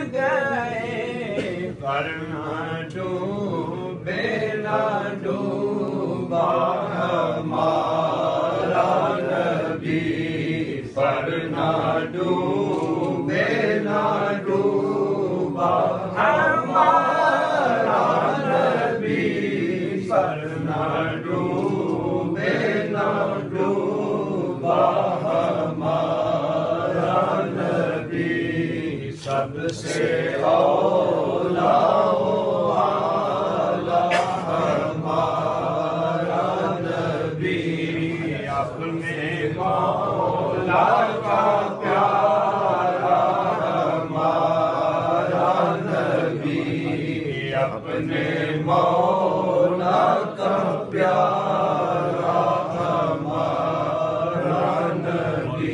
گئے ورنہ ڈوبے نہ ڈوبا ہمارا نبی ورنہ ڈوبے نہ ڈوبا ہمارا نبی ورنہ ڈوبے نہ ڈوبا ہمارا نبی سب سے اولا ہمارا نبی اپنے مولا کا پیارا ہمارا نبی اپنے مولا کا پیارا ہمارا نبی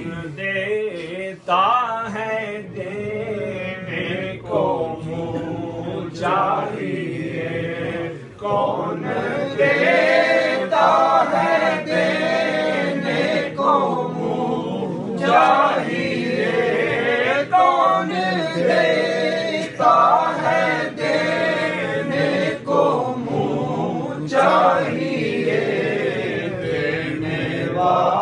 دیتا ہے دینے کو منہ چاہیے کون دیتا ہے دینے کو منہ چاہیے کون دیتا ہے دینے کو منہ چاہیے دینے والا